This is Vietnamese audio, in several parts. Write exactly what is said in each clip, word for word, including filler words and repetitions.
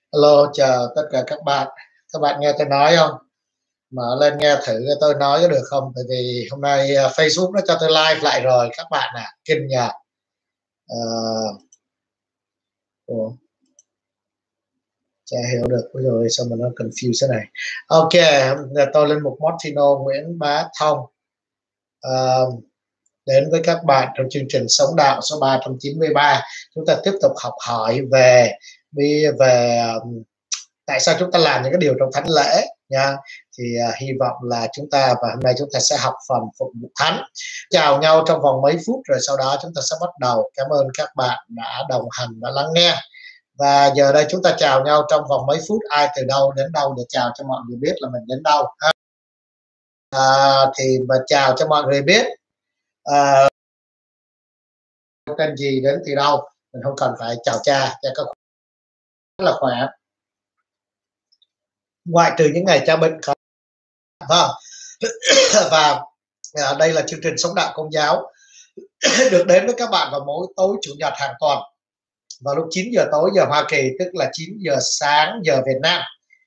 Hello, chào tất cả các bạn. Các bạn nghe tôi nói không? Mở lên nghe thử tôi nói có được không? Bởi vì hôm nay à, Facebook nó cho tôi live lại rồi các bạn à, kinh nhờ. Ờ, ủa, chả hiểu được bây giờ sao mà nó confuse thế này. Ok, giờ tôi lên mục Martino Nguyễn Bá Thông. Ờ, đến với các bạn trong chương trình Sống Đạo số ba trăm chín mươi ba. Chúng ta tiếp tục học hỏi về đi về um, tại sao chúng ta làm những cái điều trong thánh lễ nha. Thì uh, hy vọng là chúng ta và hôm nay chúng ta sẽ học phần phục vụ thánh, chào nhau trong vòng mấy phút rồi sau đó chúng ta sẽ bắt đầu. Cảm ơn các bạn đã đồng hành, đã lắng nghe, và giờ đây chúng ta chào nhau trong vòng mấy phút, ai từ đâu đến đâu để chào cho mọi người biết là mình đến đâu ha. À, thì mà chào cho mọi người biết à, tên gì đến từ đâu, mình không cần phải chào cha cha có rất là khỏe, ngoại trừ những ngày cha bệnh không. Vâng. Và à, đây là chương trình Sống Đạo Công giáo được đến với các bạn vào mỗi tối chủ nhật hàng tuần vào lúc chín giờ tối giờ Hoa Kỳ, tức là chín giờ sáng giờ Việt Nam.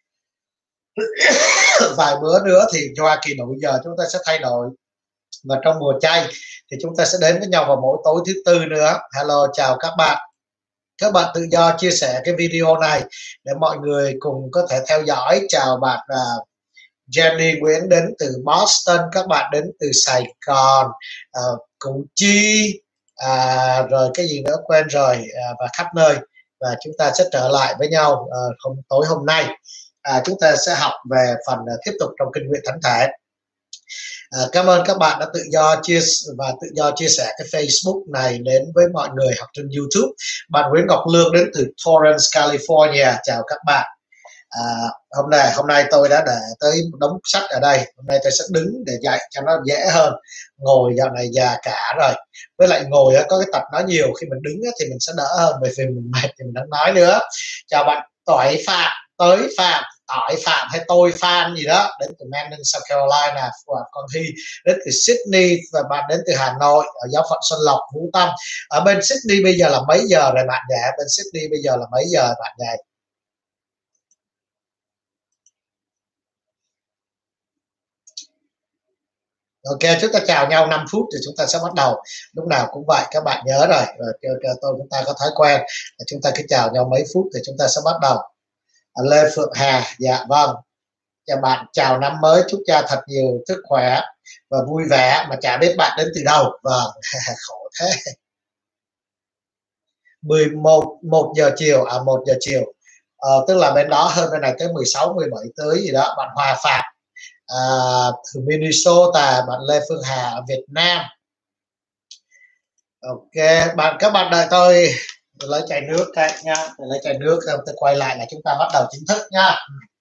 Vài bữa nữa thì Hoa Kỳ đổi giờ, chúng ta sẽ thay đổi, và trong mùa chay thì chúng ta sẽ đến với nhau vào mỗi tối thứ tư nữa. Hello, chào các bạn. Các bạn tự do chia sẻ cái video này để mọi người cùng có thể theo dõi. Chào bạn uh, Jenny Nguyễn đến từ Boston, các bạn đến từ Sài Gòn, uh, Củ Chi, à, rồi cái gì nữa quên rồi, à, và khắp nơi. Và chúng ta sẽ trở lại với nhau uh, hôm tối hôm nay. À, chúng ta sẽ học về phần uh, tiếp tục trong kinh nguyện thánh thể. À, cảm ơn các bạn đã tự do chia và tự do chia sẻ cái Facebook này đến với mọi người học trên YouTube. Bạn Nguyễn Ngọc Lương đến từ Torrance, California, chào các bạn. À, hôm nay hôm nay tôi đã để tới một đống sách ở đây. Hôm nay tôi sẽ đứng để dạy cho nó dễ hơn. Ngồi dạo này già cả rồi, với lại ngồi có cái tật nói nhiều, khi mình đứng thì mình sẽ đỡ hơn, bởi vì mình mệt thì mình đang nói nữa. Chào bạn Toại Phạm, tới Phạm, Tỏi Phạm hay tôi Phan gì đó, đến từ Manning, South Carolina. Và con Thi đến từ Sydney, và bạn đến từ Hà Nội ở giáo phận Xuân Lộc, Vũ Tâm. Ở bên Sydney bây giờ là mấy giờ rồi bạn nhỉ? Bên Sydney bây giờ là mấy giờ bạn nhỉ? Ok, chúng ta chào nhau năm phút thì chúng ta sẽ bắt đầu. Lúc nào cũng vậy, các bạn nhớ rồi. Rồi tôi chúng ta có thói quen là chúng ta cứ chào nhau mấy phút thì chúng ta sẽ bắt đầu. À, Lê Phượng Hà, dạ vâng. Chào bạn, chào năm mới, chúc cha thật nhiều sức khỏe và vui vẻ, mà chả biết bạn đến từ đâu. Vâng, khổ thế. mười một một giờ chiều, à một giờ chiều. Ờ, tức là bên đó hơn bên này tới mười sáu mười bảy tới gì đó. Bạn Hòa Phạm à, từ Minnesota, bạn Lê Phương Hà ở Việt Nam. Ok, bạn các bạn đợi tôi, tôi lấy chai nước cái nha, tôi lấy chai nước tôi quay lại là chúng ta bắt đầu chính thức nha.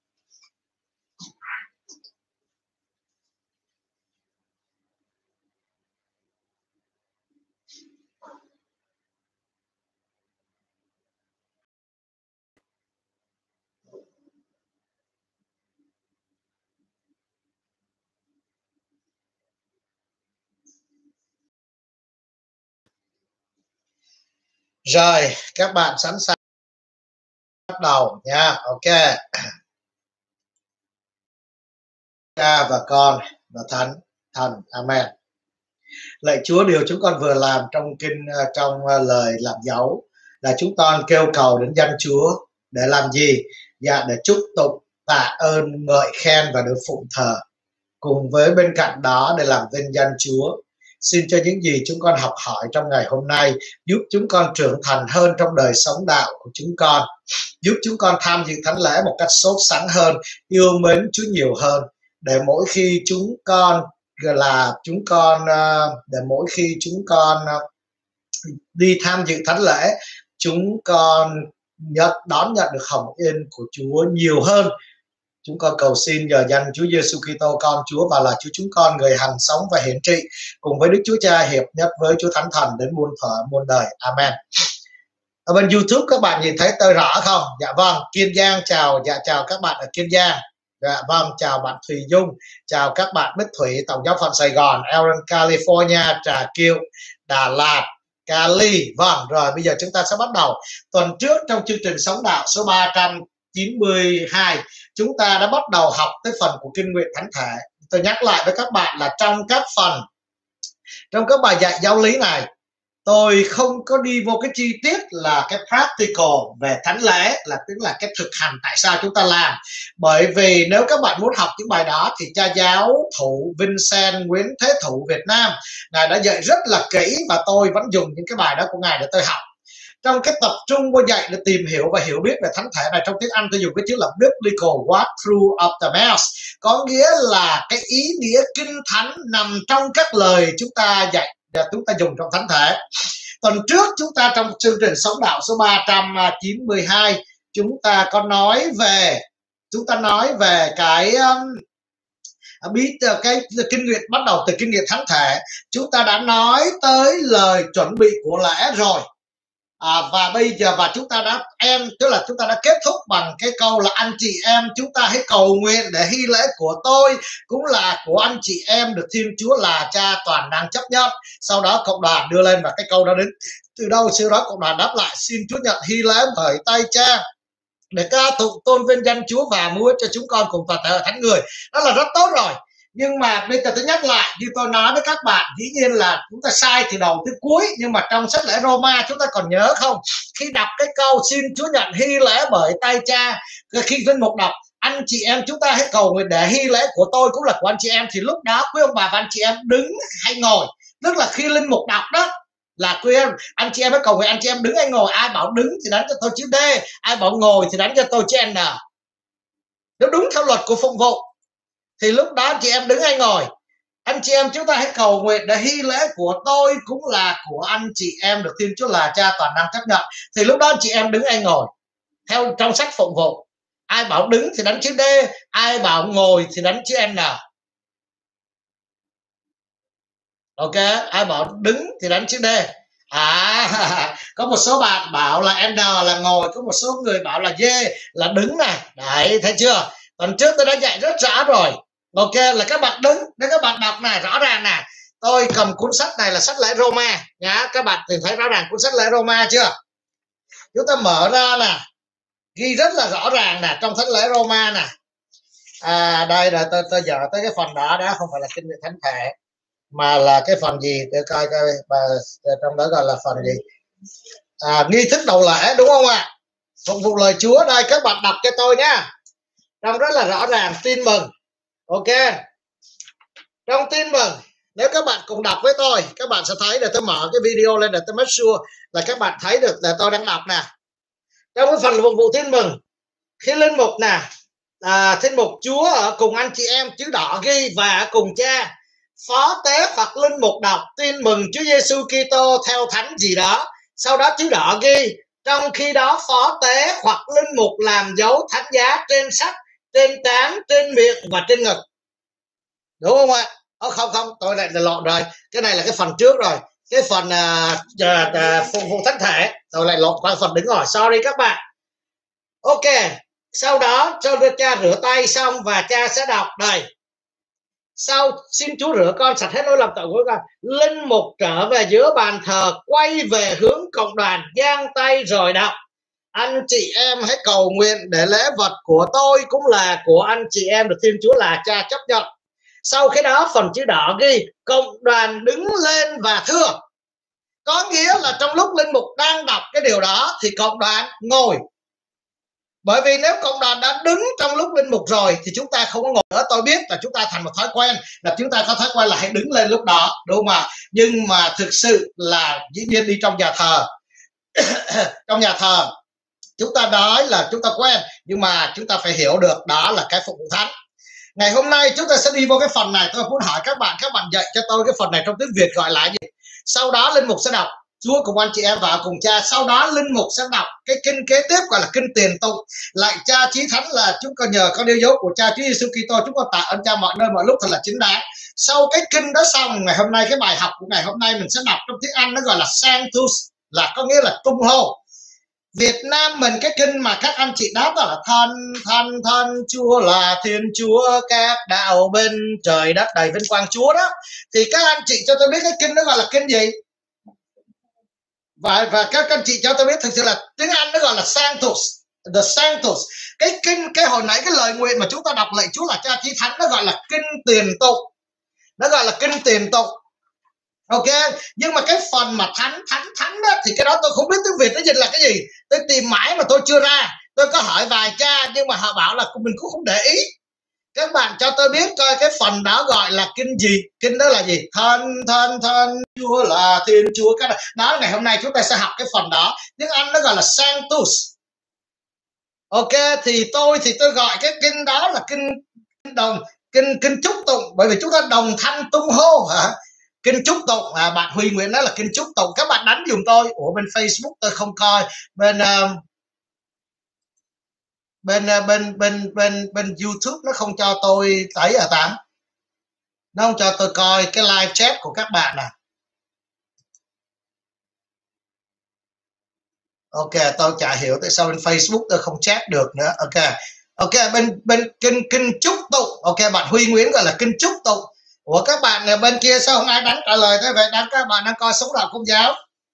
Rồi, các bạn sẵn sàng bắt đầu nha. Ok. Cha và Con và Thánh Thần. Amen. Lạy Chúa, điều chúng con vừa làm trong kinh trong lời làm dấu là chúng con kêu cầu đến danh Chúa để làm gì? Dạ, để chúc tụng, tạ ơn, ngợi khen và được phụng thờ. Cùng với bên cạnh đó để làm vinh danh Chúa. Xin cho những gì chúng con học hỏi trong ngày hôm nay giúp chúng con trưởng thành hơn trong đời sống đạo của chúng con, giúp chúng con tham dự thánh lễ một cách sốt sắng hơn, yêu mến Chúa nhiều hơn, để mỗi khi chúng con là chúng con để mỗi khi chúng con đi tham dự thánh lễ, chúng con nhận đón nhận được hồng ân của Chúa nhiều hơn. Chúng con cầu xin nhờ danh Chúa Giêsu Kitô con Chúa và là Chúa chúng con, người hằng sống và hiển trị cùng với Đức Chúa Cha hiệp nhất với Chúa Thánh Thần đến muôn thuở muôn đời. Amen. Ở bên YouTube các bạn nhìn thấy tôi rõ không? Dạ vâng. Kiên Giang chào, dạ chào các bạn ở Kiên Giang. Dạ vâng, chào bạn Thùy Dung, chào các bạn Bích Thủy, Tổng giáo phận Sài Gòn, Elron, California, Trà Kiệu, Đà Lạt, Cali. Vâng, rồi bây giờ chúng ta sẽ bắt đầu. Tuần trước trong chương trình Sống Đạo số ba trăm chín mươi hai chúng ta đã bắt đầu học tới phần của kinh nguyện thánh thể. Tôi nhắc lại với các bạn là trong các phần, trong các bài dạy giáo lý này, tôi không có đi vô cái chi tiết là cái practical về thánh lễ, là tức là cái thực hành tại sao chúng ta làm. Bởi vì nếu các bạn muốn học những bài đó thì cha giáo thủ Vincent Nguyễn Thế Thủ Việt Nam, ngài đã dạy rất là kỹ và tôi vẫn dùng những cái bài đó của ngài để tôi học. Trong cái tập trung của dạy để tìm hiểu và hiểu biết về thánh thể này, trong tiếng Anh tôi dùng cái chữ là biblical walkthrough of the mass, có nghĩa là cái ý nghĩa kinh thánh nằm trong các lời chúng ta dạy và chúng ta dùng trong thánh thể. Tuần trước chúng ta trong chương trình Sống Đạo số ba trăm chín mươi hai chúng ta có nói về chúng ta nói về cái um, biết cái kinh nghiệm, bắt đầu từ kinh nghiệm thánh thể. Chúng ta đã nói tới lời chuẩn bị của lễ rồi. À, và bây giờ và chúng ta đã em tức là chúng ta đã kết thúc bằng cái câu là anh chị em chúng ta hãy cầu nguyện để hy lễ của tôi cũng là của anh chị em được Thiên Chúa là Cha toàn năng chấp nhận. Sau đó cộng đoàn đưa lên và cái câu đó đến từ đâu, sau đó cộng đoàn đáp lại xin Chúa nhận hy lễ bởi tay Cha để ca tụng tôn vinh danh Chúa và múa cho chúng con cùng toàn thể ở thánh người. Đó là rất tốt rồi. Nhưng mà bây giờ tôi nhắc lại, như tôi nói với các bạn, dĩ nhiên là chúng ta sai từ đầu tới cuối, nhưng mà trong sách lễ Roma chúng ta còn nhớ không? Khi đọc cái câu xin Chúa nhận hy lễ bởi tay Cha, khi linh mục đọc anh chị em chúng ta hãy cầu nguyện để hy lễ của tôi cũng là của anh chị em, thì lúc đó quý ông bà và anh chị em đứng hay ngồi, tức là khi linh mục đọc đó là quý em anh chị em hãy cầu nguyện, anh chị em đứng hay ngồi, ai bảo đứng thì đánh cho tôi chữ D, ai bảo ngồi thì đánh cho tôi chữ N. Nếu đúng theo luật của phụng vụ thì lúc đó anh chị em đứng hay ngồi, anh chị em chúng ta hãy cầu nguyện để hy lễ của tôi cũng là của anh chị em được Thiên Chúa là Cha toàn năng chấp nhận, thì lúc đó anh chị em đứng hay ngồi theo trong sách phụng vụ. Ai bảo đứng thì đánh chữ D, ai bảo ngồi thì đánh chữ N. Ok, ai bảo đứng thì đánh chữ D. À, có một số bạn bảo là N là ngồi, có một số người bảo là D là đứng này. Đấy, thấy chưa? Tuần trước tôi đã dạy rất rõ rồi. Ok, là các bạn đứng, nếu các bạn đọc này rõ ràng nè. Tôi cầm cuốn sách này là sách lễ Roma nhá, các bạn tìm thấy rõ ràng cuốn sách lễ Roma chưa? Chúng ta mở ra nè, ghi rất là rõ ràng nè trong sách lễ Roma nè. À đây là tôi tôi dở tới cái phần đó, đó không phải là kinh nghiệm thánh thể mà là cái phần gì để coi coi bà, trong đó gọi là phần gì? À, nghi thức đầu lễ đúng không ạ? À? Phục vụ lời Chúa, đây các bạn đọc cho tôi nhá. Trong rất là rõ ràng tin mừng. Ok, trong tin mừng, nếu các bạn cùng đọc với tôi, các bạn sẽ thấy, để tôi mở cái video lên để tôi make sure là các bạn thấy được là tôi đang đọc nè. Trong cái phần phục vụ tin mừng, khi linh mục nè, à, thiên mục Chúa ở cùng anh chị em, chữ đỏ ghi và cùng Cha, phó tế hoặc linh mục đọc tin mừng Chúa Giêsu Kitô theo thánh gì đó, sau đó chữ đỏ ghi, trong khi đó phó tế hoặc linh mục làm dấu thánh giá trên sách, trên trán, trên miệng và trên ngực. Đúng không ạ? Ờ, không không, tôi lại lộn rồi, cái này là cái phần trước rồi, cái phần uh, uh, phục vụ thánh thể, tôi lại lộn qua phần đứng rồi, sorry các bạn. Ok, sau đó cho Cha rửa tay xong và Cha sẽ đọc đây. Sau xin Chúa rửa con sạch hết lỗi lầm tội của con. Linh mục trở về giữa bàn thờ, quay về hướng cộng đoàn, giang tay rồi đọc. Anh chị em hãy cầu nguyện để lễ vật của tôi cũng là của anh chị em được Thiên Chúa là Cha chấp nhận. Sau khi đó phần chữ đỏ ghi cộng đoàn đứng lên và thưa. Có nghĩa là trong lúc linh mục đang đọc cái điều đó thì cộng đoàn ngồi. Bởi vì nếu cộng đoàn đã đứng trong lúc linh mục rồi thì chúng ta không có ngồi nữa. Tôi biết là chúng ta thành một thói quen là chúng ta có thói quen là hãy đứng lên lúc đó, đúng không ạ? Nhưng mà thực sự là dĩ nhiên đi trong nhà thờ trong nhà thờ chúng ta nói là chúng ta quen, nhưng mà chúng ta phải hiểu được đó là cái phục vụ thánh. Ngày hôm nay chúng ta sẽ đi vô cái phần này. Tôi muốn hỏi các bạn, các bạn dạy cho tôi cái phần này trong tiếng Việt gọi là gì? Sau đó linh mục sẽ đọc Chúa cùng anh chị em và cùng Cha. Sau đó linh mục sẽ đọc cái kinh kế tiếp gọi là kinh tiền tụng. Lại Cha chí thánh là chúng con nhờ con yêu dấu của Cha Chúa Giêsu Kitô, chúng con tạ ơn Cha mọi nơi mọi lúc thật là chính đáng. Sau cái kinh đó xong, ngày hôm nay cái bài học của ngày hôm nay mình sẽ đọc trong tiếng Anh, nó gọi là Sanctus, là có nghĩa là tung hô. Việt Nam mình cái kinh mà các anh chị đáp đó là thân thân thân Chúa là Thiên Chúa các đạo bên trời đất đầy vinh quang Chúa đó, thì các anh chị cho tôi biết cái kinh đó gọi là kinh gì? Và và các anh chị cho tôi biết thực sự là tiếng Anh nó gọi là Sanctus, The Sanctus. Cái kinh cái hồi nãy cái lời nguyện mà chúng ta đọc lạy Chúa là Cha Chí Thánh, nó gọi là kinh tiền tụng, nó gọi là kinh tiền tụng. Ok, nhưng mà cái phần mà thánh thánh thánh đó thì cái đó tôi không biết tiếng Việt nó dịch là cái gì, tôi tìm mãi mà tôi chưa ra. Tôi có hỏi vài cha nhưng mà họ bảo là mình cũng không để ý. Các bạn cho tôi biết coi cái phần đó gọi là kinh gì. Kinh đó là gì? Thân thân thân Chúa là Thiên Chúa. Cái đó ngày hôm nay chúng ta sẽ học cái phần đó. Tiếng Anh nó gọi là Sanctus. Ok, thì tôi thì tôi gọi cái kinh đó là kinh, kinh đồng kinh kinh chúc tụng, bởi vì chúng ta đồng thanh tung hô hả? Kinh chúc tụng. À, bạn Huy Nguyễn nói là kinh chúc tụng. Các bạn đánh dùm tôi. Ủa bên Facebook tôi không coi, bên uh, bên uh, bên bên bên bên YouTube nó không cho tôi thấy à Tám, nó không cho tôi coi cái live chat của các bạn à. Ok, tôi chả hiểu tại sao bên Facebook tôi không chat được nữa. Ok, ok, bên bên kinh kinh chúc tụng. Ok, bạn Huy Nguyễn gọi là kinh chúc tụng. Ủa các bạn bên kia sao không ai đánh trả lời thế vậy? Đang các bạn đang coi Sống Đạo Công Giáo.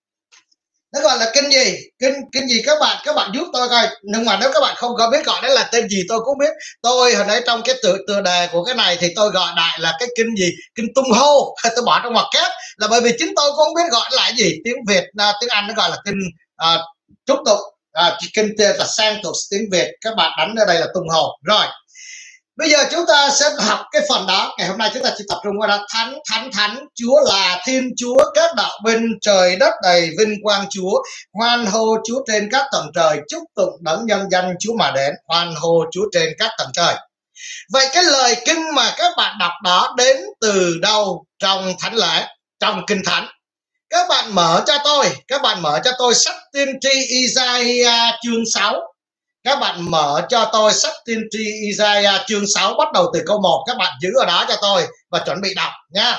Nó gọi là kinh gì? Kinh kinh gì các bạn? Các bạn giúp tôi coi. Nhưng mà nếu các bạn không có biết gọi đó là tên gì tôi cũng biết. Tôi hồi nãy trong cái tựa tựa đề của cái này thì tôi gọi đại là cái kinh gì? Kinh tung hô. Tôi bỏ trong ngoặc kép là bởi vì chính tôi cũng không biết gọi là gì. Tiếng Việt, tiếng Anh nó gọi là kinh uh, chúc tụng. À, kinh là Sanctus, tiếng Việt các bạn đánh ở đây là tung hô. Rồi. Bây giờ chúng ta sẽ học cái phần đó. Ngày hôm nay chúng ta chỉ tập trung vào đó. Thánh, thánh, thánh, Chúa là Thiên Chúa, các đạo binh trời đất đầy vinh quang Chúa. Hoan hô Chúa trên các tầng trời, chúc tụng đấng nhân danh Chúa mà đến. Hoan hô Chúa trên các tầng trời. Vậy cái lời kinh mà các bạn đọc đó đến từ đâu trong thánh lễ, trong kinh thánh? Các bạn mở cho tôi, các bạn mở cho tôi sách tiên tri Isaiah chương sáu. Các bạn mở cho tôi sách tiên tri Isaiah chương sáu bắt đầu từ câu một. Các bạn giữ ở đó cho tôi và chuẩn bị đọc nha.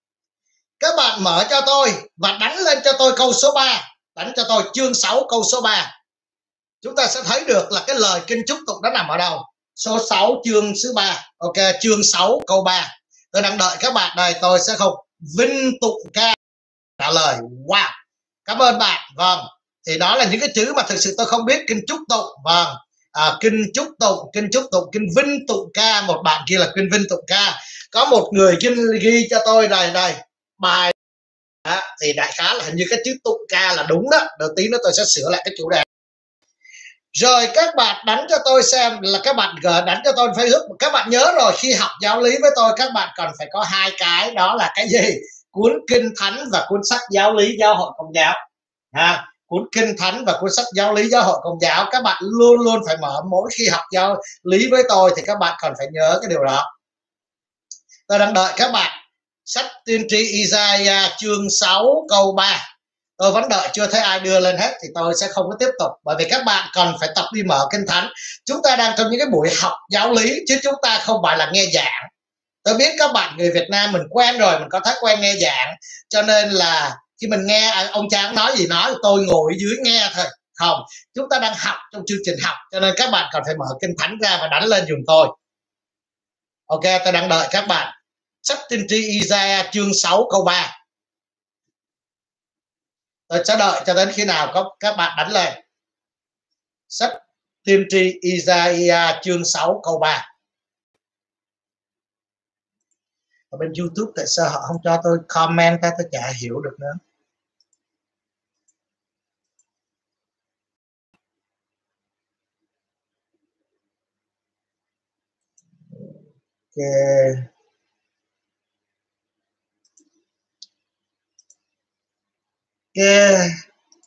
Các bạn mở cho tôi và đánh lên cho tôi câu số ba. Đánh cho tôi chương sáu câu số ba. Chúng ta sẽ thấy được là cái lời kinh chúc tụng đó nằm ở đâu. Số sáu chương số ba. Ok, chương sáu câu ba. Tôi đang đợi các bạn đây, tôi sẽ không vinh tụng ca trả lời. Wow, cảm ơn bạn. Vâng, thì đó là những cái chữ mà thực sự tôi không biết. Kinh chúc tụng, vâng, à, kinh chúc tụng, kinh chúc tụng, kinh vinh tụng ca. Một bạn kia là kinh vinh tụng ca. Có một người ghi, ghi cho tôi đây đây bài đó, thì đại khá là hình như cái chữ tụng ca là đúng đó. Đầu tí nữa tôi sẽ sửa lại cái chủ đề. Rồi các bạn đánh cho tôi xem là các bạn đánh cho tôi Facebook. Các bạn nhớ rồi, khi học giáo lý với tôi các bạn cần phải có hai cái, đó là cái gì? Cuốn kinh thánh và cuốn sách giáo lý giáo hội Công giáo. À, cuốn kinh thánh và cuốn sách giáo lý giáo hội Công giáo các bạn luôn luôn phải mở. Mỗi khi học giáo lý với tôi thì các bạn cần phải nhớ cái điều đó. Tôi đang đợi các bạn. Sách tiên tri Isaiah chương sáu câu ba. Tôi vẫn đợi chưa thấy ai đưa lên hết thì tôi sẽ không có tiếp tục, bởi vì các bạn cần phải tập đi mở kinh thánh. Chúng ta đang trong những cái buổi học giáo lý chứ chúng ta không phải là nghe giảng. Tôi biết các bạn người Việt Nam mình quen rồi, mình có thói quen nghe giảng, cho nên là khi mình nghe ông cha nói gì nói tôi ngồi dưới nghe thôi. Không, chúng ta đang học trong chương trình học, cho nên các bạn cần phải mở kinh thánh ra và đánh lên giùm tôi. Ok, tôi đang đợi các bạn. Sách tiên tri Isaiah chương sáu câu ba. Tôi sẽ đợi cho đến khi nào có các bạn đánh lên. Sách tiên tri Isaiah chương sáu câu ba. Ở bên YouTube tại sao họ không cho tôi comment ta, tôi chả hiểu được nữa. Ok. Ok.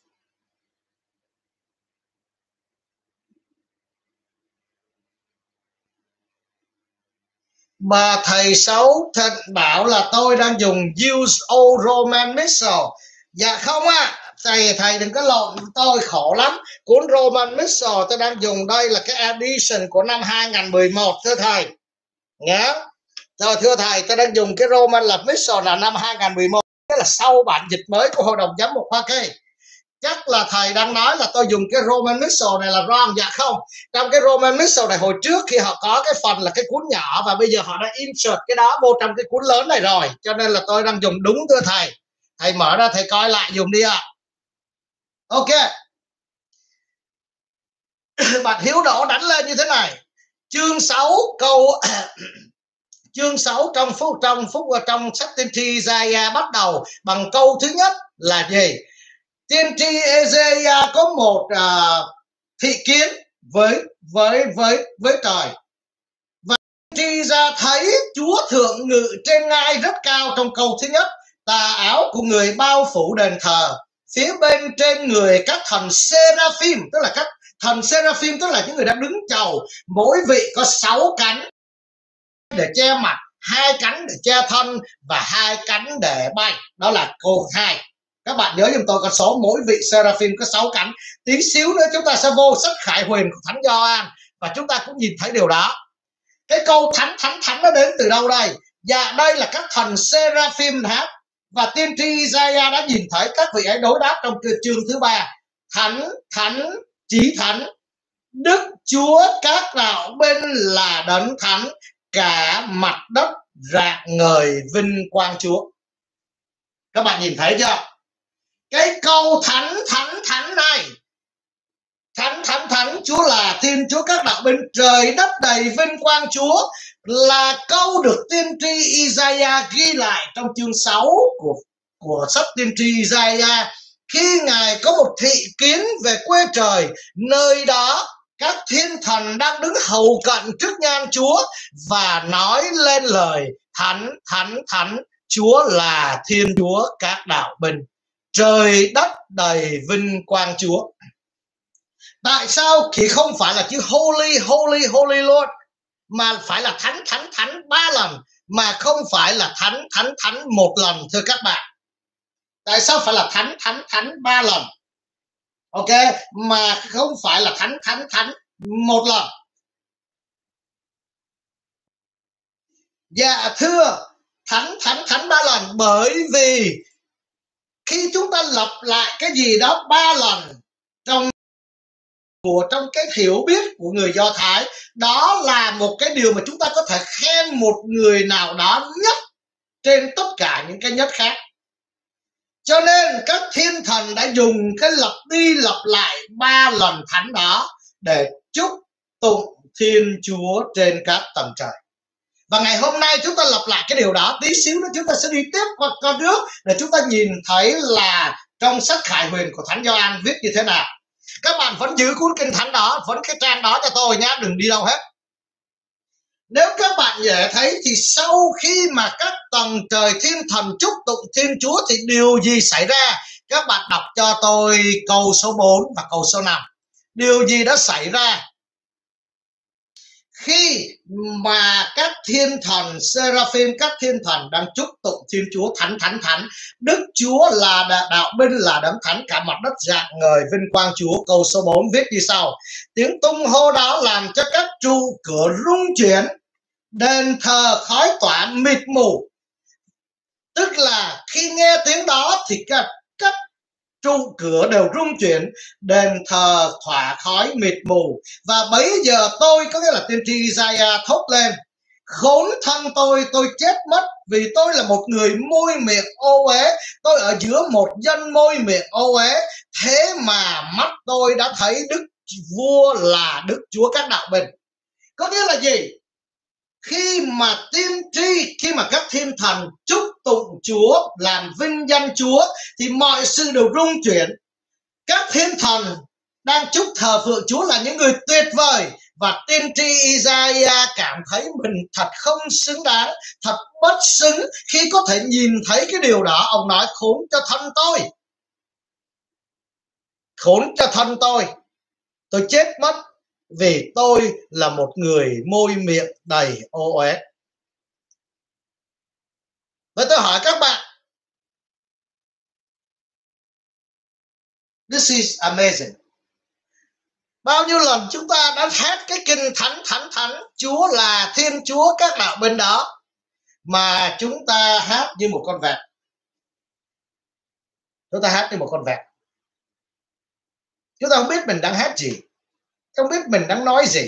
Mà thầy xấu thật bảo là tôi đang dùng use old Roman missile. Dạ không á, à. thầy thầy đừng có lộn tôi, khổ lắm. Cuốn Roman missile tôi đang dùng đây là cái edition của năm hai nghìn mười một thưa thầy nhá. Rồi thưa thầy, tôi đang dùng cái Roman là missile là năm hai nghìn mười một, cái là sau bản dịch mới của Hội đồng Giám mục Hoa Kỳ. Chắc là thầy đang nói là tôi dùng cái Roman missile này là wrong. Dạ không, trong cái Roman missile này hồi trước khi họ có cái phần là cái cuốn nhỏ và bây giờ họ đã insert cái đó vô trong cái cuốn lớn này rồi, cho nên là tôi đang dùng đúng thưa thầy. Thầy mở ra thầy coi lại dùng đi ạ. À. Ok, Bạn Hiếu Đỗ đánh lên như thế này. Chương sáu câu chương sáu trong phúc trong phúc trong sách tiên tri Isaiah bắt đầu bằng câu thứ nhất là gì? Tiên tri Isaiah có một uh, thị kiến với với với với trời, và tiên tri ra thấy Chúa thượng ngự trên ngai rất cao trong câu thứ nhất. Tà áo của người bao phủ đền thờ, phía bên trên người các thần seraphim, tức là các thần seraphim tức là những người đang đứng chầu, mỗi vị có sáu cánh để che mặt, hai cánh để che thân và hai cánh để bay. Đó là câu hai. Các bạn nhớ giùm tôi con số mỗi vị seraphim có sáu cánh. Tí xíu nữa chúng ta sẽ vô sách Khải Huyền của Thánh Gioan và chúng ta cũng nhìn thấy điều đó. Cái câu thánh thánh thánh nó đến từ đâu đây? Dạ đây là các thần seraphim hát, và tiên tri Isaiah đã nhìn thấy các vị ấy đối đáp trong chương thứ ba. Thánh thánh chí thánh, Đức Chúa các đạo binh là đấng thánh, cả mặt đất rạng ngời vinh quang Chúa. Các bạn nhìn thấy chưa? Cái câu thánh thánh thánh này, thánh thánh thánh Chúa là Thiên Chúa các đạo binh, trời đất đầy vinh quang Chúa, là câu được tiên tri Isaiah ghi lại trong chương sáu của của sách tiên tri Isaiah, khi Ngài có một thị kiến về quê trời, nơi đó các thiên thần đang đứng hầu cận trước nhan Chúa và nói lên lời thánh thánh thánh, Chúa là Thiên Chúa các đạo binh, trời đất đầy vinh quang Chúa. Tại sao thì không phải là chữ holy holy holy Lord, mà phải là thánh thánh thánh ba lần, mà không phải là thánh thánh thánh một lần, thưa các bạn? Tại sao phải là thánh thánh thánh ba lần, ok, mà không phải là thánh thánh thánh một lần? Dạ thưa, thánh thánh thánh ba lần bởi vì khi chúng ta lặp lại cái gì đó ba lần trong của trong cái hiểu biết của người Do Thái, đó là một cái điều mà chúng ta có thể khen một người nào đó nhất trên tất cả những cái nhất khác. Cho nên các thiên thần đã dùng cái lặp đi lặp lại ba lần thánh đó để chúc tụng Thiên Chúa trên các tầng trời. Và ngày hôm nay chúng ta lặp lại cái điều đó. Tí xíu nữa chúng ta sẽ đi tiếp qua con nước để chúng ta nhìn thấy là trong sách Khải Huyền của Thánh Gioan viết như thế nào. Các bạn vẫn giữ cuốn kinh thánh đó, vẫn cái trang đó cho tôi nhé, đừng đi đâu hết. Nếu các bạn dễ thấy thì sau khi mà các tầng trời thiên thần chúc tụng Thiên Chúa thì điều gì xảy ra? Các bạn đọc cho tôi câu số bốn và câu số năm. Điều gì đã xảy ra khi mà các thiên thần seraphim, các thiên thần đang chúc tụng Thiên Chúa thánh thánh thánh, Đức Chúa là đạo binh là đấng thánh, cả mặt đất rạng ngời vinh quang Chúa? Câu số bốn viết như sau: tiếng tung hô đó làm cho các trụ cửa rung chuyển, đền thờ khói tỏa mịt mù. Tức là khi nghe tiếng đó thì các, các trụ cửa đều rung chuyển, đền thờ tỏa khói mịt mù. Và bấy giờ tôi, có nghĩa là tiên tri Isaiah, thốt lên: khốn thân tôi, tôi chết mất, vì tôi là một người môi miệng ô uế, tôi ở giữa một dân môi miệng ô uế. Thế mà mắt tôi đã thấy Đức Vua là Đức Chúa các đạo binh. Có nghĩa là gì? Khi mà tiên tri, khi mà các thiên thần chúc tụng Chúa, làm vinh danh Chúa thì mọi sự đều rung chuyển. Các thiên thần đang chúc thờ phượng Chúa là những người tuyệt vời, và tiên tri Isaiah cảm thấy mình thật không xứng đáng, thật bất xứng khi có thể nhìn thấy cái điều đó. Ông nói: khốn cho thân tôi, khốn cho thân tôi, tôi chết mất vì tôi là một người môi miệng đầy ô uế. Vậy tôi hỏi các bạn, this is amazing. Bao nhiêu lần chúng ta đã hát cái kinh thánh thánh thánh, Chúa là Thiên Chúa các đạo binh đó, mà chúng ta hát như một con vẹt. Chúng ta hát như một con vẹt. Chúng ta không biết mình đang hát gì, không biết mình đang nói gì.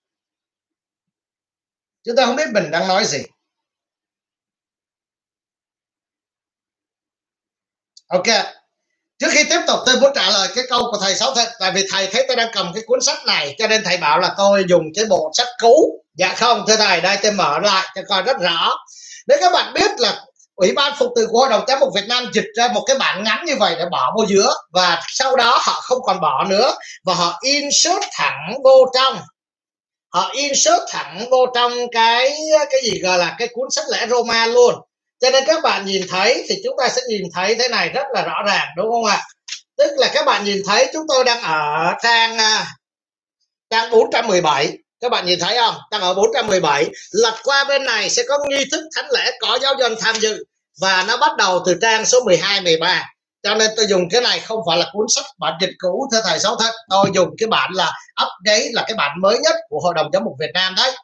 Chúng ta không biết mình đang nói gì. Ok. Trước khi tiếp tục tôi muốn trả lời cái câu của thầy Sáu Thịnh, tại vì thầy thấy tôi đang cầm cái cuốn sách này cho nên thầy bảo là tôi dùng cái bộ sách cũ. Dạ không thưa thầy, đây tôi mở lại cho coi rất rõ. Nếu các bạn biết là Ủy ban Phục từ của Hội đồng Giám mục Việt Nam dịch ra một cái bản ngắn như vậy để bỏ vô giữa, và sau đó họ không còn bỏ nữa và họ insert thẳng vô trong họ insert thẳng vô trong cái cái gì gọi là cái cuốn sách lễ Roma luôn. Cho nên các bạn nhìn thấy thì chúng ta sẽ nhìn thấy thế này rất là rõ ràng, đúng không ạ? Tức là các bạn nhìn thấy chúng tôi đang ở trang trang bốn trăm mười bảy, các bạn nhìn thấy không? Đang ở bốn trăm mười bảy, lật qua bên này sẽ có nghi thức thánh lễ có giáo dân tham dự, và nó bắt đầu từ trang số mười hai, mười ba. Cho nên tôi dùng cái này không phải là cuốn sách bản dịch cũ thưa thầy Sáu Thịnh, tôi dùng cái bản là update, là cái bản mới nhất của Hội đồng Giám mục Việt Nam đấy.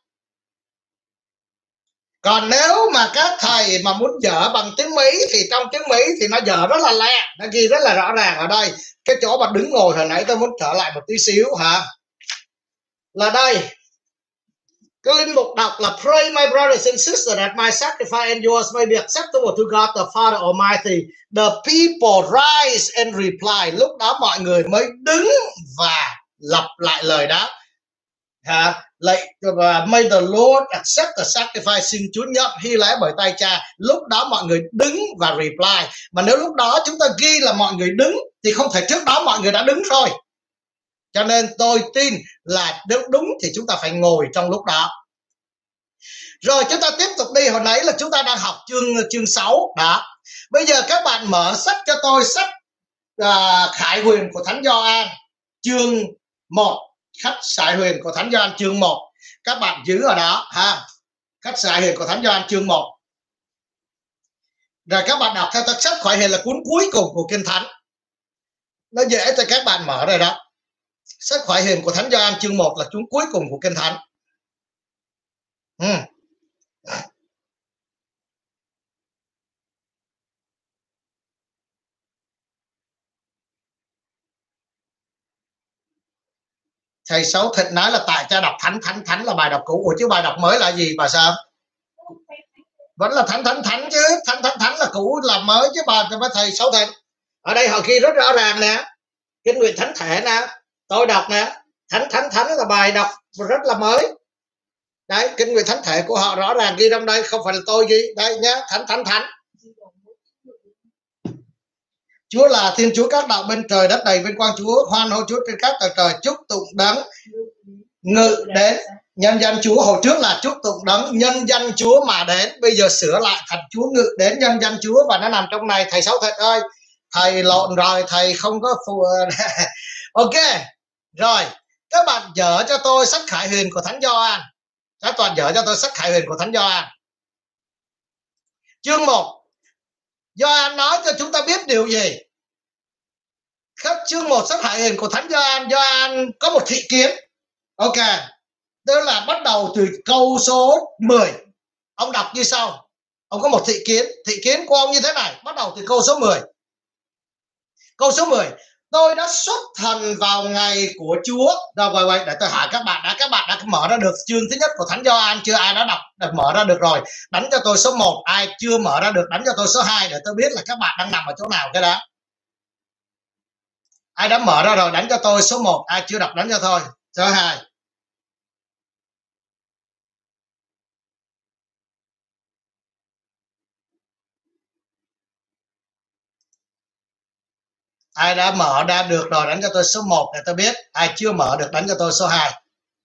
Còn nếu mà các thầy mà muốn dở bằng tiếng Mỹ thì trong tiếng Mỹ thì nó dở rất là lẹ, nó ghi rất là rõ ràng ở đây. Cái chỗ mà đứng ngồi hồi nãy tôi muốn trở lại một tí xíu hả? Là đây, cái linh mục đọc là Pray my brothers and sisters that my sacrifice and yours may be acceptable to God the Father Almighty. The people rise and reply. Lúc đó mọi người mới đứng và lặp lại lời đó. Hả? Lạy và may the Lord accept the sacrifice, xin Chúa nhận hy lễ bởi tay cha. Lúc đó mọi người đứng và reply. Mà nếu lúc đó chúng ta ghi là mọi người đứng thì không thể trước đó mọi người đã đứng rồi. Cho nên tôi tin là nếu đúng thì chúng ta phải ngồi trong lúc đó. Rồi chúng ta tiếp tục đi. Hồi nãy là chúng ta đang học chương chương sáu đó. Bây giờ các bạn mở sách cho tôi sách uh, Khải Huyền của Thánh Gioan chương một. Khách Sải Huyền của Thánh Gioan chương một. Các bạn giữ ở đó ha. Khách Sải Huyền của Thánh Gioan chương một. Rồi các bạn đọc theo sách Khải Huyền là cuốn cuối cùng của Kinh Thánh. Nó dễ cho các bạn mở rồi đó. Sách Khải Huyền của Thánh Gioan chương một là cuốn cuối cùng của Kinh Thánh. Ừ. Thầy Sáu Thịnh nói là tại cha đọc thánh thánh thánh là bài đọc cũ. Ủa chứ bài đọc mới là gì bà sao? Vẫn là thánh thánh thánh chứ. Thánh thánh thánh là cũ là mới chứ bà cho thầy Sáu Thịnh. Ở đây họ ghi rất rõ ràng nè. Kinh Nguyện Thánh Thể nè. Tôi đọc nè. Thánh thánh thánh là bài đọc rất là mới. Đấy, Kinh Nguyện Thánh Thể của họ rõ ràng ghi trong đây, không phải là tôi ghi. Đây nhá, thánh thánh thánh. Chúa là Thiên Chúa các đạo bên trời, đất đầy vinh quang Chúa, hoan hô Chúa trên các tầng trời, chúc tụng đấng ngự đến nhân dân Chúa. Hồi trước là chúc tụng đấng nhân dân Chúa mà đến, bây giờ sửa lại thành Chúa ngự đến nhân dân Chúa, và nó nằm trong này. Thầy Sáu Thịnh ơi, thầy lộn rồi, thầy không có phù. Ok rồi, các bạn dở cho tôi sách Khải Huyền của Thánh Gioan. Các toàn dở cho tôi sách Khải Huyền của Thánh Gioan chương một. Gioan nói cho chúng ta biết điều gì? Các chương một sách Khải Huyền của Thánh Gioan, Gioan có một thị kiến. Ok, tức là bắt đầu từ câu số mười. Ông đọc như sau. Ông có một thị kiến. Thị kiến của ông như thế này, bắt đầu từ câu số mười. Câu số mười. Tôi đã xuất thần vào ngày của Chúa. Rồi quay quay để tôi hỏi các bạn đã các bạn đã mở ra được chương thứ nhất của Thánh Gioan chưa? Ai đã đọc được mở ra được rồi? Đánh cho tôi số một. Ai chưa mở ra được đánh cho tôi số hai để tôi biết là các bạn đang nằm ở chỗ nào cái đó. Ai đã mở ra rồi đánh cho tôi số một. Ai chưa đọc đánh cho tôi số hai. Ai đã mở ra được rồi đánh cho tôi số một để tôi biết. Ai chưa mở được đánh cho tôi số hai.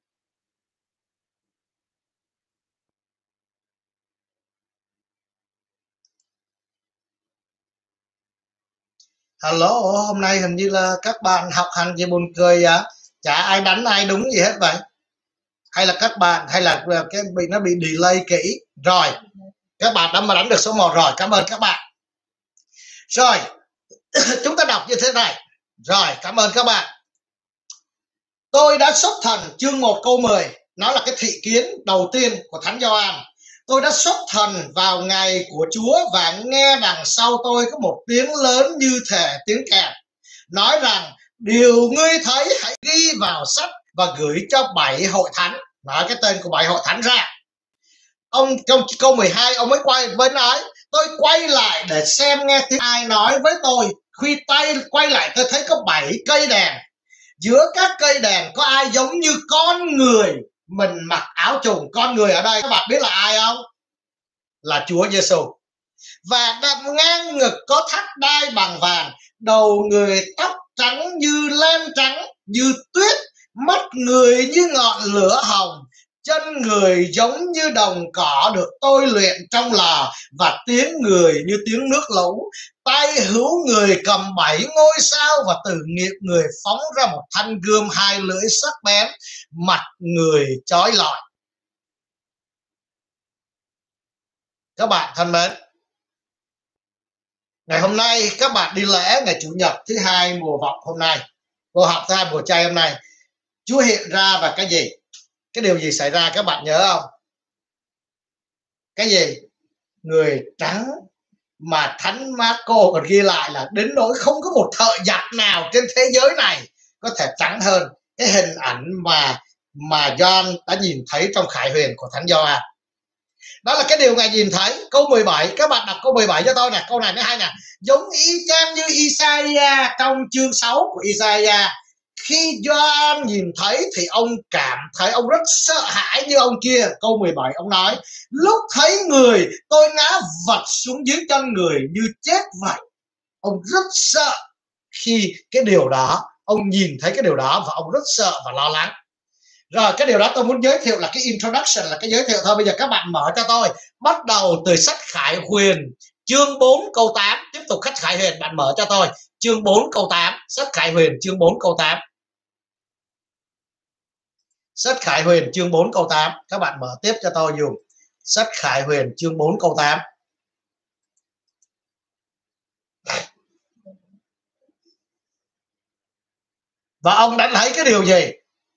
Hello, hôm nay hình như là các bạn học hành gì buồn cười à? Chả ai đánh ai đúng gì hết vậy. Hay là các bạn hay là cái bị nó bị delay kỹ. Rồi, các bạn đã mà đánh được số một rồi, cảm ơn các bạn. Rồi, chúng ta đọc như thế này. Rồi, cảm ơn các bạn. Tôi đã xuất thần chương một câu mười, nó là cái thị kiến đầu tiên của Thánh Gioan. Tôi đã xuất thần vào ngày của Chúa và nghe đằng sau tôi có một tiếng lớn như thể tiếng kèn, nói rằng điều ngươi thấy hãy ghi vào sách và gửi cho bảy hội thánh. Nói cái tên của bảy hội thánh ra. Ông trong câu mười hai ông mới quay với nói, tôi quay lại để xem nghe tiếng ai nói với tôi. Khi tay quay lại tôi thấy có bảy cây đèn. Giữa các cây đèn có ai giống như con người, mình mặc áo trùng. Con người ở đây các bạn biết là ai không? Là Chúa Giêsu. Và đặt ngang ngực có thắt đai bằng vàng, đầu người tóc trắng như len trắng như tuyết, mắt người như ngọn lửa hồng, chân người giống như đồng cỏ được tôi luyện trong lò, và tiếng người như tiếng nước lũ. Tay hữu người cầm bảy ngôi sao, và từ miệng người phóng ra một thanh gươm hai lưỡi sắc bén, mặt người chói lọi. Các bạn thân mến, ngày hôm nay các bạn đi lễ ngày Chủ nhật thứ hai mùa vọng hôm nay, mùa học thứ hai mùa chay hôm nay, Chúa hiện ra và cái gì? Cái điều gì xảy ra các bạn nhớ không? Cái gì? Người trắng, mà Thánh Marco còn ghi lại là đến nỗi không có một thợ giặt nào trên thế giới này có thể trắng hơn cái hình ảnh mà mà Gioan đã nhìn thấy trong Khải Huyền của Thánh Gioan. Đó là cái điều Ngài nhìn thấy. Câu mười bảy, các bạn đọc câu mười bảy cho tôi nè, câu này mới hay nè. Giống y chang như Isaiah trong chương sáu của Isaiah. Khi Gioan nhìn thấy thì ông cảm thấy ông rất sợ hãi như ông kia. Câu mười bảy ông nói, lúc thấy người tôi ngã vật xuống dưới chân người như chết vậy. Ông rất sợ khi cái điều đó, ông nhìn thấy cái điều đó và ông rất sợ và lo lắng. Rồi cái điều đó tôi muốn giới thiệu là cái introduction, là cái giới thiệu thôi. Bây giờ các bạn mở cho tôi, bắt đầu từ sách Khải Huyền chương bốn câu tám. Tiếp tục sách Khải Huyền, bạn mở cho tôi chương bốn câu tám. Sách Khải Huyền chương bốn câu tám. Sách Khải Huyền chương bốn câu tám. Các bạn mở tiếp cho tôi dùng sách Khải Huyền chương bốn câu tám. Và ông đã thấy cái điều gì?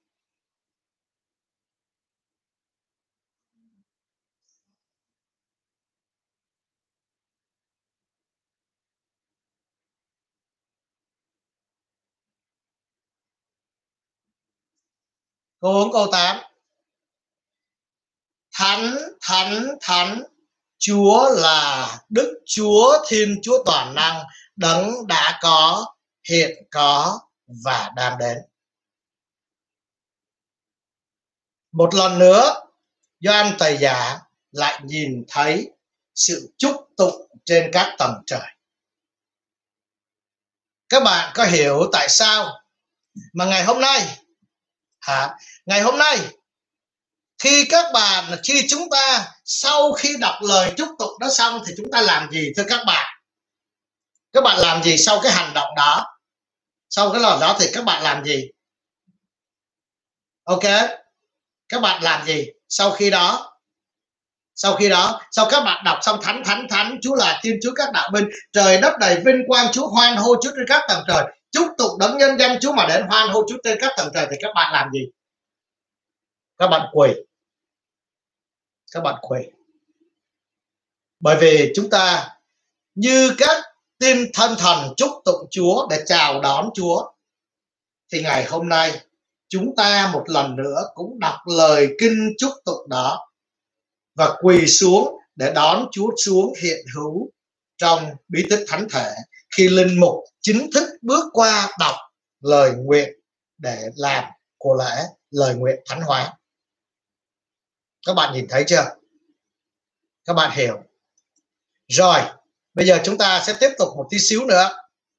Câu bốn câu tám. Thánh, thánh, thánh, Chúa là Đức Chúa Thiên Chúa Toàn Năng, Đấng đã có, hiện có và đang đến. Một lần nữa, Gioan Tẩy Giả lại nhìn thấy sự chúc tụng trên các tầng trời. Các bạn có hiểu tại sao mà ngày hôm nay, hả? Ngày hôm nay, khi các bạn, khi chúng ta sau khi đọc lời chúc tụng đó xong thì chúng ta làm gì thưa các bạn? Các bạn làm gì sau cái hành động đó? Sau cái lần đó thì các bạn làm gì? Ok, các bạn làm gì sau khi đó? Sau khi đó, sau các bạn đọc xong thánh thánh thánh Chúa là Thiên Chúa các đạo binh, trời đất đầy vinh quang Chúa, hoan hô Chúa trên các tầng trời, chúc tụng đấng nhân danh Chúa mà đến, hoan hô Chúa trên các tầng trời, thì các bạn làm gì? Các bạn quỳ. Các bạn quỳ. Bởi vì chúng ta như các tiên thân thần chúc tụng Chúa để chào đón Chúa, thì ngày hôm nay chúng ta một lần nữa cũng đọc lời kinh chúc tụng đó và quỳ xuống để đón Chúa xuống hiện hữu trong bí tích thánh thể, khi linh mục chính thức bước qua đọc lời nguyện để làm của lễ lời nguyện thánh hóa. Các bạn nhìn thấy chưa? Các bạn hiểu? Rồi, bây giờ chúng ta sẽ tiếp tục một tí xíu nữa.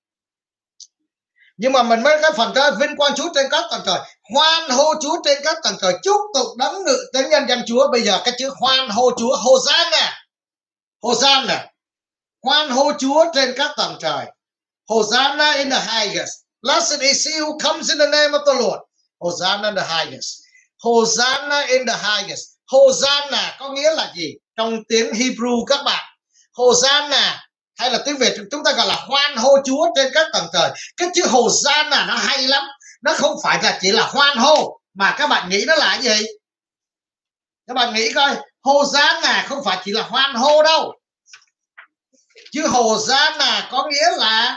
Nhưng mà mình mới cái phần đó, vinh quang Chúa trên các tầng trời, hoan hô Chúa trên các tầng trời, chúc tụng đấng ngự đến nhân danh Chúa. Bây giờ cái chữ hoan hô Chúa, Hosanna, Hosanna, hoan hô Chúa trên các tầng trời. Hosanna in the highest. Blessed is he who comes in the name of the Lord. Hosanna in the highest. Hosanna in the highest. Hosanna có nghĩa là gì? Trong tiếng Hebrew các bạn, Hosanna hay là tiếng Việt chúng ta gọi là hoan hô Chúa trên các tầng trời. Cái chữ Hosanna nó hay lắm. Nó không phải là chỉ là hoan hô, mà các bạn nghĩ nó là cái gì? Các bạn nghĩ coi, Hosanna không phải chỉ là hoan hô đâu. Chữ Hosanna có nghĩa là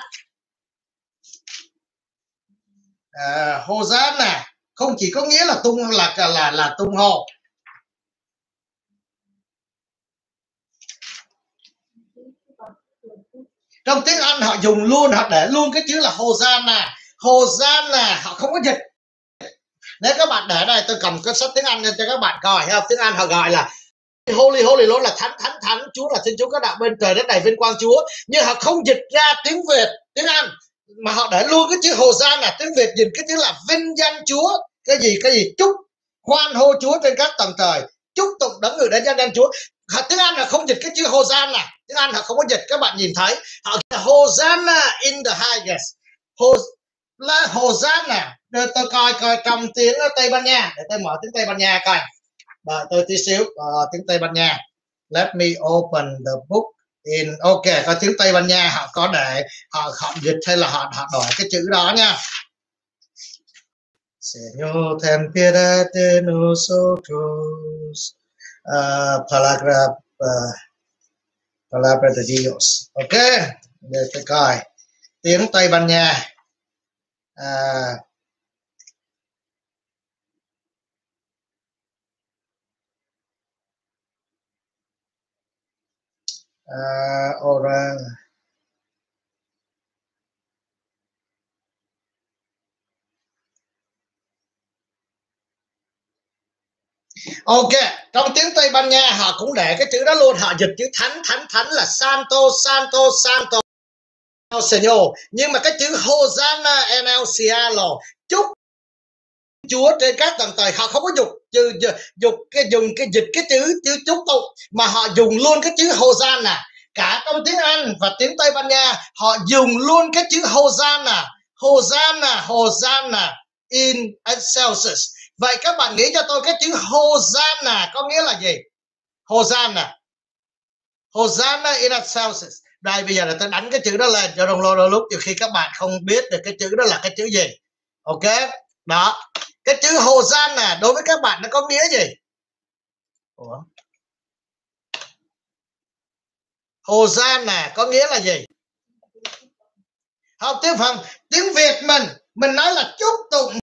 uh, Hosanna không chỉ có nghĩa là tung là là là, là tung hô. Trong tiếng Anh họ dùng luôn, họ để luôn cái chữ là Hosanna. Hosanna họ không có dịch. Nếu các bạn để đây, tôi cầm cái sách tiếng Anh lên cho các bạn coi. Không? Tiếng Anh họ gọi là Holy Holy Lord, là thánh thánh thánh, Chúa là Thiên Chúa các đạo bên trời đất đầy vinh quang Chúa. Nhưng họ không dịch ra tiếng Việt, tiếng Anh, mà họ để luôn cái chữ Hosanna. Tiếng Việt dịch cái chữ là vinh danh Chúa. Cái gì cái gì chúc hoan hô Chúa trên các tầng trời, chúc tụng đấng người đến danh danh Chúa. Họ, tiếng Anh là không dịch cái chữ Hosanna. Tiếng Anh họ không có dịch, các bạn nhìn thấy họ Hosanna in the highest. Hos, là Hosanna. Để tôi coi coi trong tiếng Tây Ban Nha, để tôi mở tiếng Tây Ban Nha coi. Đợi tôi tí xíu. uh, tiếng Tây Ban Nha. Let me open the book in. Ok, có tiếng Tây Ban Nha họ có để họ họ dịch hay là họ họ đổi cái chữ đó nha. Señor, ten piedad de nosotros. Uh, palabra uh, palabra de Dios. Ok, để tôi coi tiếng Tây Ban Nha. Uh, uh, orang Ok, trong tiếng Tây Ban Nha họ cũng để cái chữ đó luôn, họ dịch chữ thánh thánh thánh là Santo Santo Santo Señor, nhưng mà cái chữ Hosanna en el cielo, chúc Chúa trên các tầng trời, họ không có dùng dùng cái dùng cái dịch cái chữ chữ chúc tụng, mà họ dùng luôn cái chữ Hosanna. Cả trong tiếng Anh và tiếng Tây Ban Nha họ dùng luôn cái chữ Hosanna, Hosanna, Hosanna in excelsis. Vậy các bạn nghĩ cho tôi cái chữ Hosanna có nghĩa là gì? Hosanna, Hosanna in excelsis. Đây bây giờ là tôi đánh cái chữ đó lên cho đồng lô đôi lúc nhiều khi các bạn không biết được cái chữ đó là cái chữ gì. Ok, đó, cái chữ Hosanna đối với các bạn nó có nghĩa gì? Ủa? Hosanna có nghĩa là gì? Không, tiếng phần tiếng Việt mình mình nói là chúc tụng